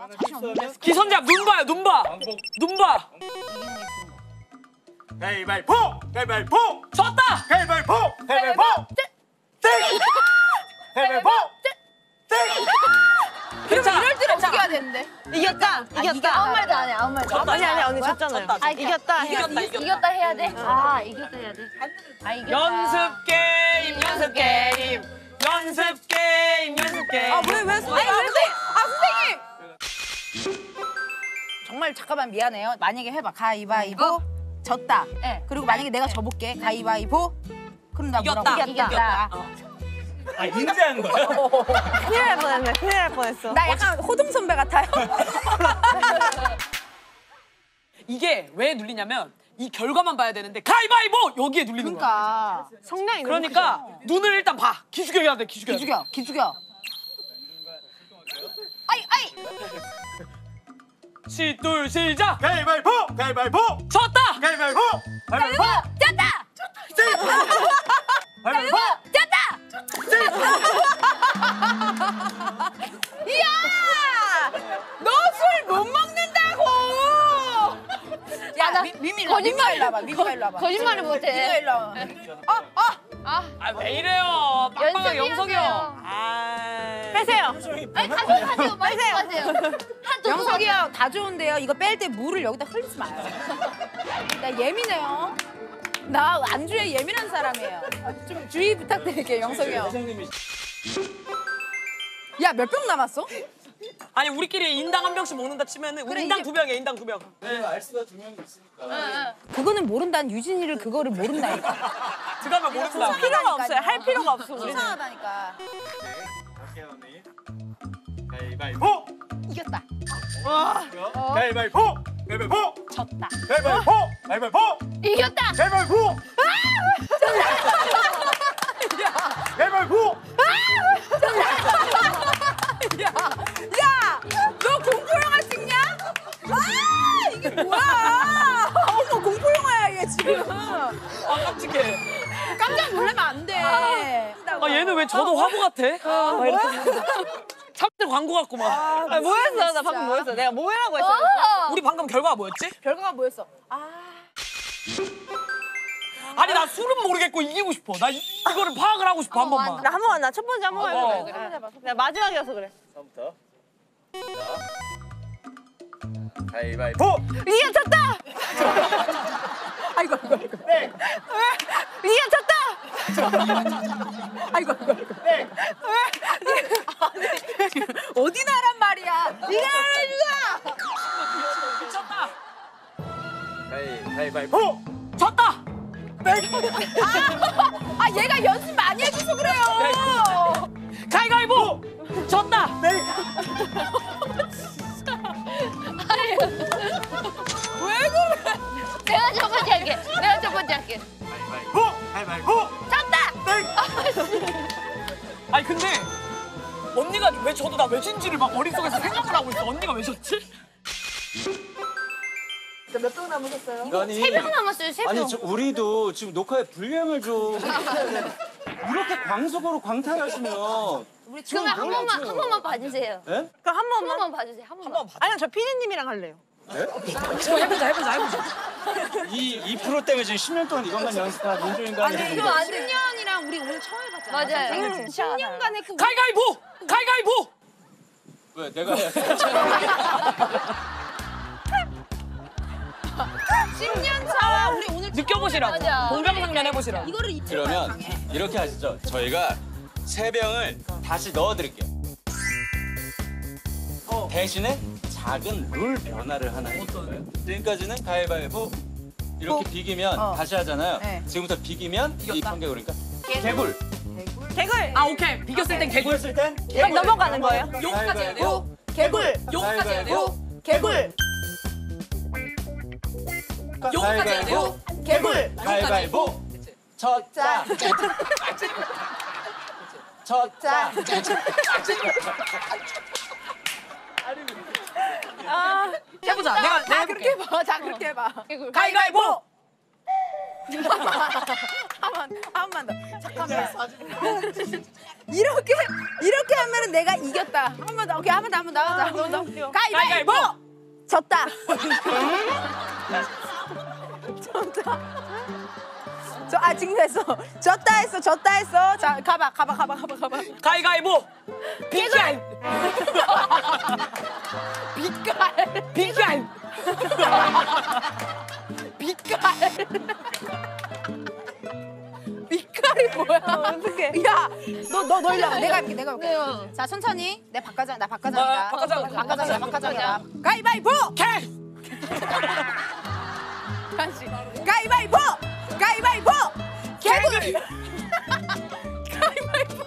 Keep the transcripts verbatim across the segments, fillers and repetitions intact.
기선제압 눈 봐요 눈 봐. 눈 봐. 가위바위보! 가위바위보! 졌다. 가위바위보! 가위바위보! 땡! 가위바위보! 땡! 괜찮아. 이럴 때는 어떻게 해야 되는데? 이겼다. 이겼다. 아무 말도 안 해. 아무 말도 안 해. 아니 아니 언니 졌잖아요. 졌다, 이겼다. 이겼다 이겼다. 이겼다 해야 돼? 아, 이겼다 해야 돼? 아, 이겼다. 연습 게임 연습 게임 연습 게임 연습 게임. 아, 왜, 왜, 아니, 선생님! 아, 선생님! 정말 잠깐만 미안해요. 만약에 해봐. 가위바위보, 졌다. 네. 그리고 만약에 내가 져볼게. 가위바위보, 그럼 나 뭐라고? 이겼다. 이겼다. 아, 인지한 거야? 큰일 날 뻔했네. 큰일 날 뻔했어. 나 약간 호동 선배 같아요. 이게 왜 눌리냐면 이 결과만 봐야 되는데 가위바위보 여기에 눌리는 거야. 그러니까. 성량이 그러니까 눈을 일단 봐. 기죽여야 돼. 기죽여야 돼. 기죽여, 기죽여. 아이, 아이! 시, 둘, 시작! 가위바위보! 가위바위보! 졌다! 가위바위보! 가위바위보! 졌다! 가위바위보! 졌다! 이야! 너 술 못 먹는다고! 야, 미, 미미 일로 와. 미미가 일로 와봐. 미미가 일로 와봐. 거짓말을 못해. 미미가 일로 와봐. 어, 어! 아, 아, 왜 이래요? 빡빡하게 연습이라서요. 영석이 형. 아. 빼세요. 아니 가세요 가세요 말씀하세요. 한두 영석이 형 다 좋은데요. 이거 뺄 때 물을 여기다 흘리지 마요. 나 예민해요. 나 안주에 예민한 사람이에요. 좀 주의 부탁드릴게요, 영석이 형. 야, 몇 병 남았어? 아니 우리끼리 인당 한 병씩 먹는다 치면은 그래, 인당 이게- 두 병이야 인당 두 병. 알수가 두 명이 있으니까. 그거는 모른다는 유진이를 그거를 모른다니까. 들어가면 모른다. 필요가 없어요. 할 필요가 없어. 우리는. 이상하다니까. 할게요, 언니. 가위바위보! 이겼다. 가위바위보! 가위바위보! 졌다. 가위바위보! 가위바위보! 이겼다. 가위바위보! 가위바위보! 야, 야, 너 공포 영화 찍냐? 아, 이게 뭐야? 어머, 공포 영화야 얘 지금. 아 깜찍해. 깜짝 놀라면 안 돼. 아 얘는 왜 저도 화보 같아? 막 이렇게. 참들 광고 같고 막. 아, 뭐였어? 나 방금 뭐였어? 내가 뭐라고 했어? 우리 방금 결과가 뭐였지? 결과가 뭐였어? 아, 아니 나 술은 모르겠고 이기고 싶어. 나 이, 이거를 파악을 하고 싶어 한 번만. 나 한 번만 나 첫 번째 한 번만 어. 해볼래. 그래. 내가 마지막이어서 그래. 처음부터. 자. 가위바위보! 이겼다. 아이고, 아이고, 아이고. 땡! 이겼다. 아이고, 아이고, 아이고. 땡! 아니, 어디 나란 말이야? 이거 이거. 미쳤다. 가위, 가위바위보! 졌다. 아, 얘가 연습 많이 해줘서 그래요. 가위가위보. 졌다. 땡! 왜 그래? 내가 첫 번째 할게. 내가 첫 번째 할게. 가위바위보! 가위바위보! 졌다. 땡! 아니 근데 언니가 왜 저도 나 왜 진지를 막 머릿속에서 생각을 하고 있어. 언니가 왜 졌지? 몇병 남으셨어요? 이건이 세 병 남았어요. 세 병. 아니 저 우리도 지금 녹화에 분량을 좀 이렇게 광속으로 광탈하시면 우리 그러면 한 뭐야, 번만 지금. 한 번만 봐주세요. 예? 그럼 한 한 번만. 번만 봐주세요. 한 번만. 아니요 저 피디님이랑 할래요. 해보자 해보자 해보자. 이, 이 프로 때문에 지금 십 년 동안 이것만 연습한 민주인간이 아니, 이거 안 십 년이랑 우리 오늘 처음 해봤잖아. 맞아요. 응. 십 년간의 그 가위가위보. 가위가위보. 왜 내가 해야 돼? 십 년 차 우리 오늘 느껴보시라고. 맞아. 동병상련 해보시라고. 이거를 이틀 그러면 이렇게 하시죠. 저희가 세 병을 다시 넣어드릴게요. 대신에 작은 룰 변화를 하나 해볼까요? 지금까지는 가위바위보 이렇게 비기면 어. 다시 하잖아요. 네. 지금부터 비기면 이 이겼다. 판결 그러니까 개굴. 개굴. 아 오케이. 비겼을 땐 개굴. 개굴 땐 딱 넘어가는 거예요? 요거까지 해야 돼요? 개굴. 요거까지 해야 돼요? 개굴. 요거까지 해야 돼요? 개굴. 가위바위보. 졌다. 졌다. 아, 해보자. 내가 내가 자, 해볼게. 그렇게 해봐. 자, 그렇게 해봐. 가위가위보. 한 번, 한 번만 더. 자, 이렇게 이렇게 하면은 내가 이겼다. 한 번 더. 오케이 한 번 더 한 번 더 한 번 더. 가위바위보. 졌다. 졌다. 저, 아 증명했어. 졌다 했어. 졌다 했어. 자 가봐 가봐 가봐 가봐 가봐. 가위가위보. 비깔. 빛깔. 비깔. 빛깔. 빛깔이 뭐야? 어떡해. 야, 너 너 너 일로 와. 내가 할게. 내가 할게. 네요. 자 천천히. 내 박과장 나 박과장이다. 아, 박과장. 박과장이야 박과장이야. 가위바위보. 캐. 가위바위보. 가위바위보. 개구리. 가위바위보.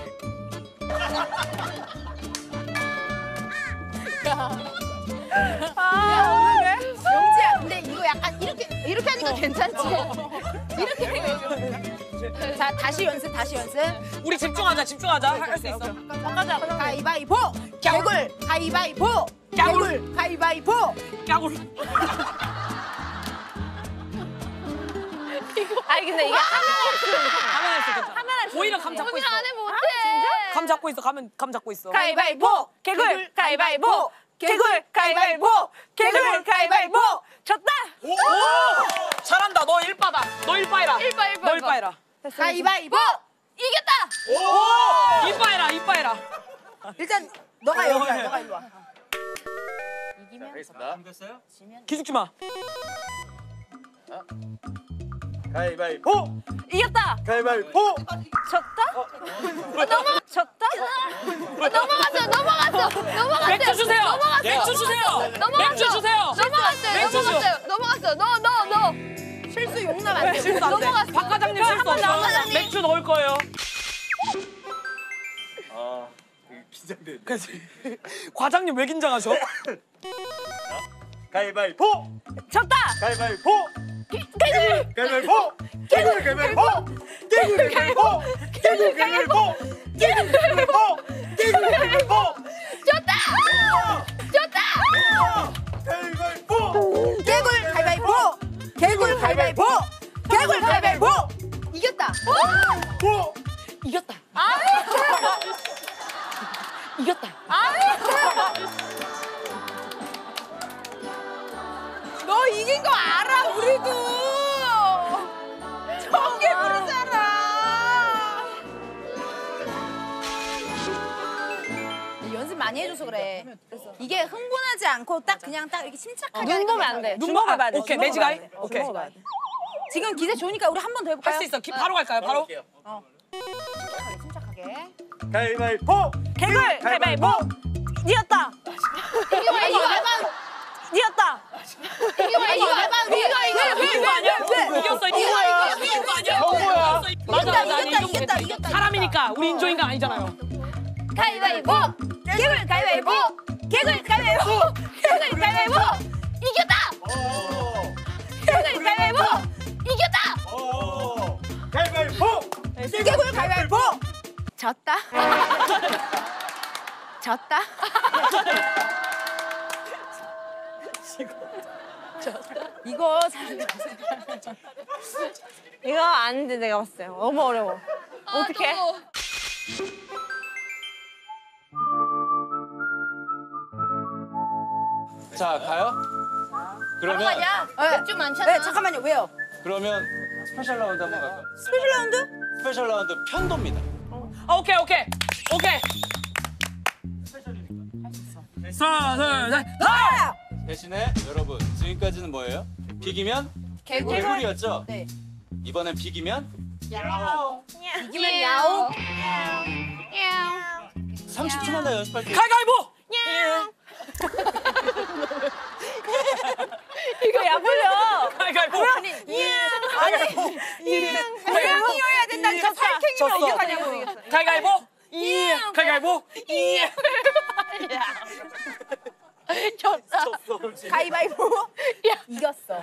아, 어떡해. 영지야, 근데 이거 약간 이렇게 이렇게 하니까 괜찮지? 이렇게 하니까. 자 다시 연습 다시 연습. 우리 집중하자 집중하자. 할 수 있어. 가자. 가위바위보. 개굴. 가위바위보. 개굴. 가위바위보. 까불. 아니 근데 이게 가면 할수 있겠다. 하면 할수 보이는 감 잡고 언니 있어. 안 해 못해. 감 잡고 있어. 가면 감 잡고 있어. 가위바위보. 개굴 가위바위보. 개굴 가위바위보. 개굴 가위바위보. 졌다. 오! 잘한다. 너 일바다. 너 일바해라. 일바, 일바, 너 일바. 일바해라. 가위바위보. 이겼다. 오! 이바해라. 이바해라. 일단 너가 여기 와. 너가 일로 와. 이기면 알겠습니다. 준비됐어요? 기죽지 마. 가위바위보. 이겼다. 가위바위보. 졌다. 넘어. 졌다. 넘어갔어. 넘어갔어. 넘어갔어. 맥주 주세요. 넘어갔어. 맥주 주세요. 넘어갔어. 맥주 주세요. 넘어갔어요. 맥주 주- 넘어갔어요. 넘어갔어. 너, 너, 너. 실수 용납 안 돼. 실수 안 돼. 넘어갔어. 박 과장님 실수 없어. 과장님. 맥주 넣을 거예요. 아, 되게 긴장돼. 그치. 과장님 왜 긴장하셔? 가위바위보. 졌다. 가위바위보. 개굴. 가위바위보. 개굴 가위바위보. 개굴 가위바위보. 개굴 가위바위보. 개굴 가위바위보. 개굴 가위바위보. 졌다. 졌다. 가위바위보. 개굴 가위바위보. 개굴 가위바위보. 개굴 가위바위보. 이겼다. 보. 이겼다. 이겼다. 너 이긴 거 알아 우리도. 정개 부르잖아. 연습 많이 해줘서 그래. 이게 흥분하지 않고 딱 그냥 딱 이렇게 침착하게. 눈 하니까 보면 안 돼. 눈 주먹을 보면 봐야 돼. 오케이, 주먹을 매지가이? 봐야 돼. 오케이. 주먹을 봐야 돼. 지금 기세 좋으니까 우리 한 번 더 해볼까요? 할 수 있어. 기, 바로 갈까요? 바로? 침착하게 침착하게. 가위바위보. 개굴 가위바위보. 이겼다. 이거 왜, 이거 왜, 이겼다. 이거 왜, 이거 왜, 이거, 이거, 이긴 거 아니야? 이겼어. 이긴 거 아니야? 이긴 거 아니야? 정보야. 맞아, 맞아. 이겼다, 이긴 이겼다, 거. 이겼다. 사람이니까 우리 인조인간 아니잖아요. 가위바위보. 개굴 가위바위보. 개굴 가위바위보. 개굴 가위바위보. 이겼다. 오. 개굴 가위바위보. 이겼다. 오. 가위바위보. 개굴 가위바위보. 졌다. 졌다. 이거 잘. 이거 안 돼, 내가 봤을 때. 너무 어려워. 어떡해? 또. 자, 가요? 바로 그러면 가자. 네. 맥주 많잖아. 네 잠깐만요. 왜요? 그러면 스페셜 라운드 한번 갈까요? 스페셜 라운드? 스페셜 라운드 편도입니다. 아, 오케이, 오케이. 오케이. 하나, 둘, 셋. 하나! 대신에 여러분 지금까지는 뭐예요? 비기면 개굴. 개굴이었죠? 네. 이번엔 비기면 이기면 야옹. 삼십 초만 더 연습할게요. 가위가위보! 이거 약올려. 가위가위보! 아니 이어야 된다니까 살쾡이면 졌어. 어떡하냐고. 가위가위보! 이 가위가위보! 이 졌다. 가위바위보. 이겼어.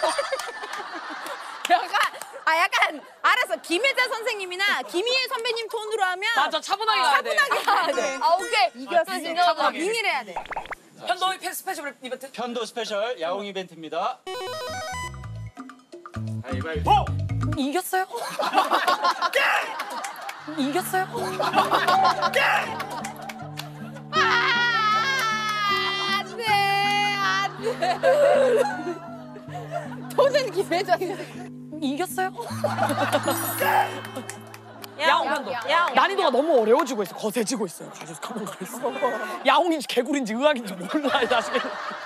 약간 아 약간 알았어. 김혜자 선생님이나 김희애 선배님 톤으로 하면 맞아, 차분하게 가야 돼. 차분하게 가야 돼. 아, 오케이. 이겼어. 아, 진짜. 어, 윙을 해야 돼. 편도 스페셜 이벤트. 편도 스페셜 야옹 이벤트입니다. 가위바위보. 이겼어요? 이겼어요? 안돼 안돼. 도전 기회자. 이겼어요? 야옹, 야옹 야옹. 난이도가 너무 어려워지고 있어. 거세지고 있어요. 가져서 가만히 있어. 야옹인지 개구리인지 의학인지 몰라 이 자식이.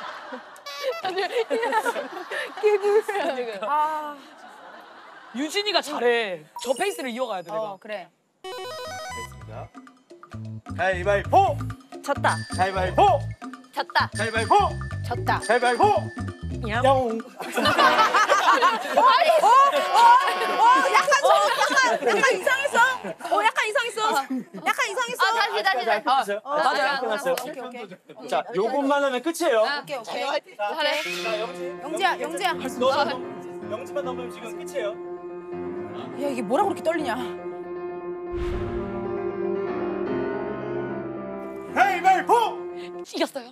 개구리야 지금. 아 유진이가 잘해. 저 페이스를 이어가야 돼 내가. 어, 그래. 됐습니다. 가위바위보. 졌다. 가위바위보. 졌다. 가위바위보. 졌다. 가위바위보. 야옹. 야옹. 어 약간 저 약간 약간 이상했어. 어 약간 이상했어. 약간 이상했어. 아 다시 다시 다시. 끝났어요? 어, 네, 맞아요. 끝났어요. 오케이 오케이. 자, 요것만 하면 끝이에요. 오케이 오케이. 잘해. 자, 영지. 영지야 영지야. 너만 넘, 영지만 넘으면 지금 끝이에요. 야 이게 뭐라 그렇게 떨리냐. 가위바위보. 이겼어요.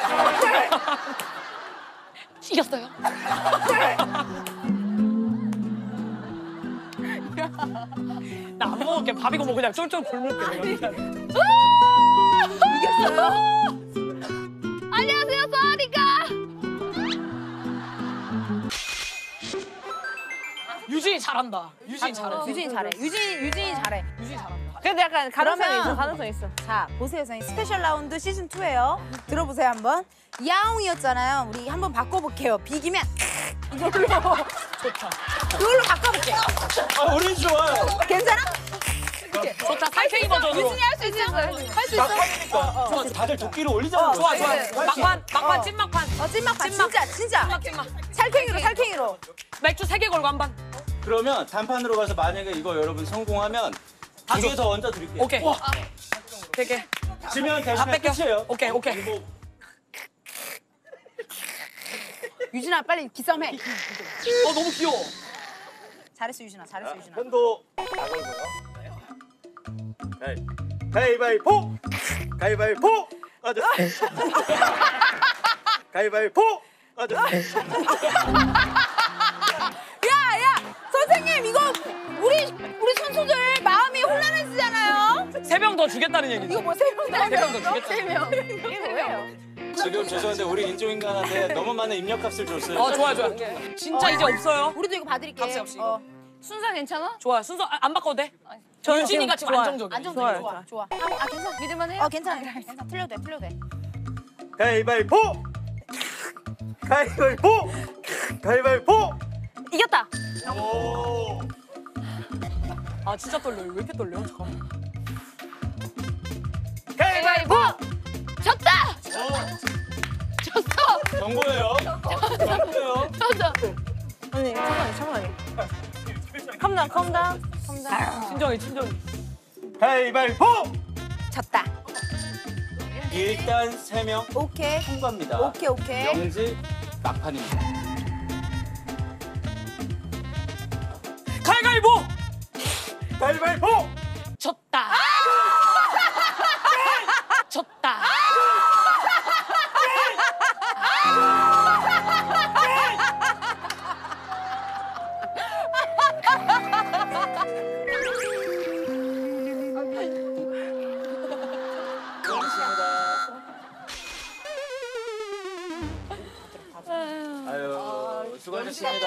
이겼어요. 나 안 먹을게. 밥이고 뭐 그냥 쫄쫄 굶을게. 내가. 이겼어요? 안녕하세요, 사리가. 유진이 잘한다. 유진이 잘해. 유진이 잘해. 유진이 유진이 잘해. 유진이 잘한다. 그래도 약간 가능성이 그러면- 있어, 가능성 있어. 자 보세요 선생님 스페셜 라운드 시즌 투예요. 들어보세요 한번. 야옹이었잖아요. 우리 한번 바꿔볼게요. 비기면 이걸로 좋다. 이걸로 바꿔볼게요. 아, 우린 좋아요. 괜찮아? 좋다. 살쾡이 버전으로. 유진이 할 수 있어. 할 수 있어. 그러니까 다들 도끼를 올리잖아. 좋아 좋아. 네, 네. 막판 막판 어. 찐막판. 어 찐막판 찐막. 진짜 진짜. 찐막 찐막. 살쾡이로 살쾡이로. 맥주 세 개 걸고 한 반. 그러면 단판으로 가서 만약에 이거 여러분 성공하면 두 개 더 얹어 드릴게요. 오케이. 세 개. 지면 다 대신에 뺏겨. 끝이에요. 오케이 오케이. 뭐, 유진아 빨리 기싸움 해. 어 너무 귀여워. 잘했어 유진아. 잘했어 유진아. 편도 다 걸고요. 가위. 가위바위보. 가위바위보. 아저. 가위바위보. 아저. 야야 선생님 이거 우리 우리 선수들 마음이 혼란해지잖아요. 세 병 더 주겠다는 얘기지. 이거 뭐 세명 세 병 더 주겠다. 이게 뭐예요? 지금 죄송한데 우리 인조인간한테 너무 많은 입력값을 줬어요. 어 좋아 좋아. 진짜 이제 없어요. 우리도 이거 봐드릴게. 값이 없이 어. 순서 괜찮아? 좋아 순서 아, 안 바꿔도 돼. 저는 유진이가 지금 지금 좋아요. 안정적이야. 안정적이야. 좋아요, 좋아 좋아. 아, 아 괜찮아. 믿을만 해? 어 괜찮아 괜찮아. 틀려도 돼 틀려도 돼. 가위바위보. 가위바위보. 가위바위보. 이겼다. 오. 아 진짜 떨려. 왜 이렇게 떨려? 잠깐만. 가위바위보. 졌다. 졌어. 정보예요. 정보예요. 졌어. 언니, 천만이, 천만이. 컴다운, 컴다운, 컴다운. 친정이 친정이. 가위바위보. 졌다. 일단 세 명 오케이. 통과입니다. 오케이 오케이. 영지 막판입니다. 가위가위보. 가위바위보. 졌다. 졌다. 아유 수고하셨습니다.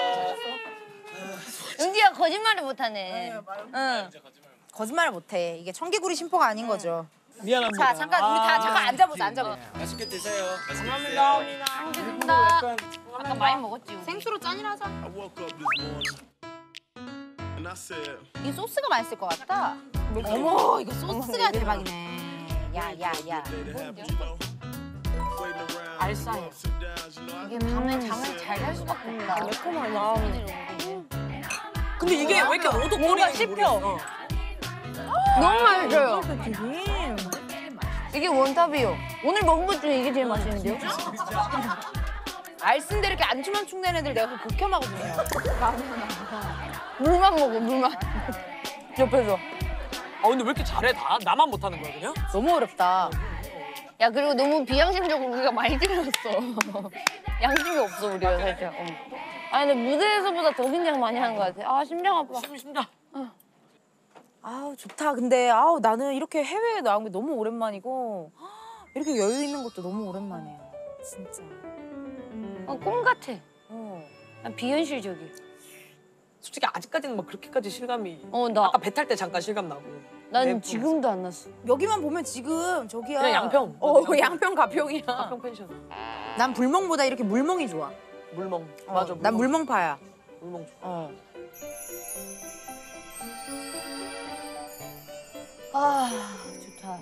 은지야 거짓말을 못하네. 응. 거짓말을 못해. 이게 청개구리 심포가 아닌 거죠. 미안합니다. 자 잠깐 우리 다 아. 잠깐 앉아보자 앉아보자. 맛있게 드세요. 맛있게 감사합니다. 드세요. 나 약간 아까 많이 먹었지. 생수로 짠이라 하자. I woke up this morning and I said, 이 소스가 맛있을 것 같다. 어머 이거 소스가 대박이네. 야야야. they to have, you know, waiting around, 알싸해. ups and downs, you know. I 이게 밤에 잠을 잘 잘 수밖에 없다. 매콤한 마음. 근데 이게 왜 이렇게 오독거리는지 씹혀. 모르겠어. 너무 맛있어요. 튀김. 이게 원탑이요. 오늘 먹은 것 중에 이게 제일 맛있는데요? 알쓴데 이렇게 안주만 축내는 애들 내가 그 극혐하거든요. 물만 먹어, 물만. 옆에서. 아 근데 왜 이렇게 잘해 다? 나만 못하는 거야 그냥? 너무 어렵다. 야, 그리고 너무 비양심적으로 우리가 많이 틀렸어. 양심이 없어, 우리가 살짝. 어. 아니 근데 무대에서보다 더 긴장 많이 하는 것 같아. 아 심장 아파. 심, 심장. 아우 좋다. 근데 아우 나는 이렇게 해외에 나온 게 너무 오랜만이고 이렇게 여유 있는 것도 너무 오랜만이야. 진짜. 어, 꿈 같아. 어. 난 비현실적이야. 솔직히 아직까지는 막 그렇게까지 실감이. 어, 나, 아까 배 탈 때 잠깐 실감 나고. 난 네, 지금도 안 났어. 여기만 보면 지금 저기야. 그냥 양평. 어 양평. 양평 가평이야. 가평 펜션. 난 불멍보다 이렇게 물멍이 좋아. 물멍. 어, 맞아. 난 물멍파야. 물멍 좋아. 어. 아 좋다.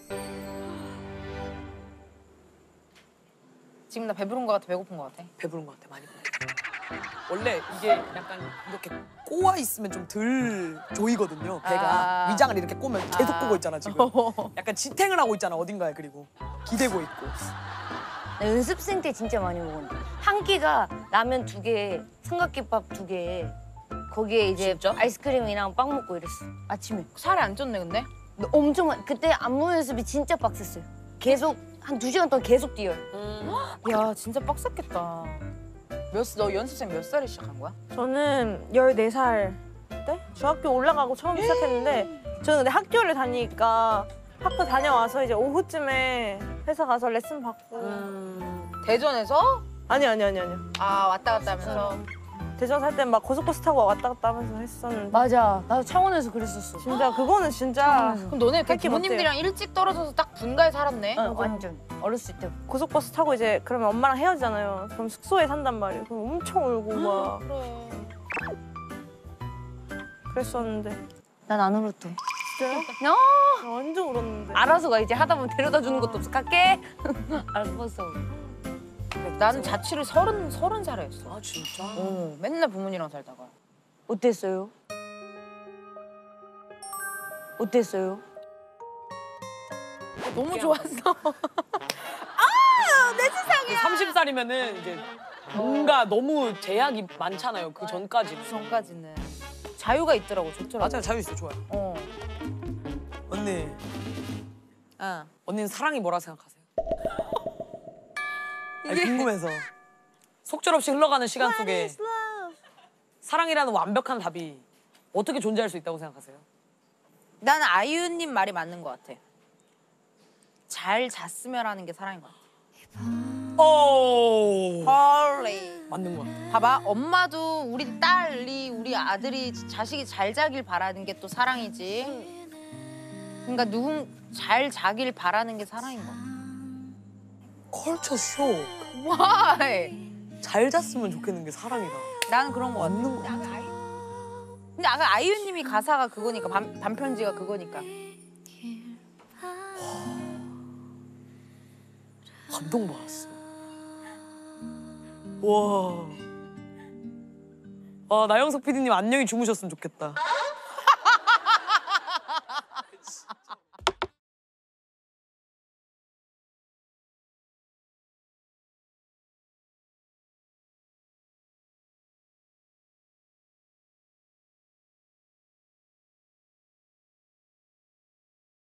지금 나 배부른 거 같아? 배고픈 거 같아? 배부른 것 같아. 많이. 원래 이게 약간 이렇게 꼬아 있으면 좀 덜 조이거든요. 배가 아. 위장을 이렇게 꼬면 계속 아. 꼬고 있잖아 지금. 약간 지탱을 하고 있잖아 어딘가에 그리고 기대고 있고. 나 연습생 때 진짜 많이 먹었는데 한 끼가 라면 두 개, 삼각김밥 두 개, 거기에 이제 진짜? 아이스크림이랑 빵 먹고 이랬어. 아침에. 살이 안 쪘네 근데? 근데 엄청 많. 그때 안무 연습이 진짜 빡셌어요. 계속 한 두 시간 동안 계속 뛰어요. 야 진짜 빡셌겠다. 몇, 너 연습생 몇 살에 시작한 거야? 저는 열네 살 때 중학교 올라가고 처음 시작했는데 저는 근데 학교를 다니니까 학교 다녀와서 이제 오후쯤에 회사 가서 레슨 받고 대전에서? 아니 아니 아니 아니요. 아 왔다 갔다 하면서? 대전 살 땐 막 고속버스 타고 왔다 갔다 하면서 했었는데 맞아. 나도 창원에서 그랬었어. 진짜 그거는 진짜 그럼 너네 그 할게 부모님들이랑 일찍 떨어져서 딱 분가에 살았네? 어, 완전. 어렸을 때. 고속버스 타고 이제 그러면 엄마랑 헤어지잖아요. 그럼 숙소에 산단 말이에요. 그럼 엄청 울고 막 그래. 그랬었는데 난 안 울었대. 진짜요? 어, 완전 울었는데. 알아서가 이제 하다 보면 데려다 주는 것도 없어. 갈게. 알았어. 나는 자취를 서른, 서른 살에 했어. 아 진짜? 어, 맨날 부모님이랑 살다가. 어땠어요? 어땠어요? 너무 좋았어. 삼십 살이면은 이제 뭔가 너무 제약이 많잖아요. 그 전까지. 전까지는. 자유가 있더라고, 좋더라고. 맞아요. 자유 있어 좋아요. 어. 언니. 어. 언니는 사랑이 뭐라 생각하세요? 아니, 궁금해서. 속절없이 흘러가는 시간 속에 사랑이라는 완벽한 답이 어떻게 존재할 수 있다고 생각하세요? 나는 아이유님 말이 맞는 것 같아. 잘 잤으면 하는 게 사랑인 것 같아. 오. 헐리. 맞는 것 같아. 봐봐, 엄마도 우리 딸이, 우리 아들이, 자식이 잘 자길 바라는 게 또 사랑이지. 그러니까 누군 잘 자길 바라는 게 사랑인 것 같아. 컬처 쇼. 와이. 잘 잤으면 좋겠는 게 사랑이다. 나는 그런 거 같아. 맞는 것 같아. 근데 아까 아이유님이 가사가 그거니까, 반, 반편지가 그거니까. 감동받았어. 와. 아, 나영석 피디님 안녕히 주무셨으면 좋겠다.